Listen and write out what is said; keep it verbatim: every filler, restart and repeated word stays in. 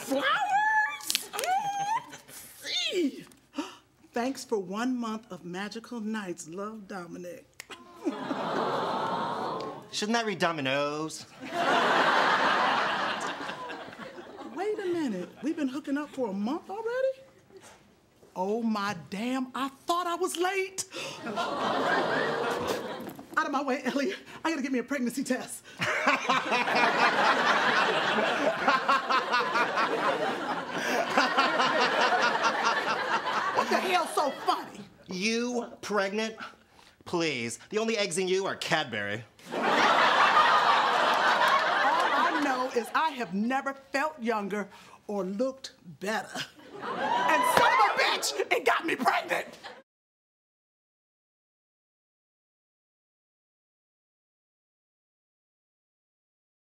Flowers? See. Thanks for one month of magical nights. Love, Dominic. Shouldn't that read dominoes? Wait a minute. We've been hooking up for a month already? Oh, my damn. I thought I was late. Out of my way, Elliot. I gotta get me a pregnancy test. What the hell's so funny? You pregnant? Please. The only eggs in you are Cadbury. All I know is I have never felt younger or looked better. And son of a bitch, it got me pregnant.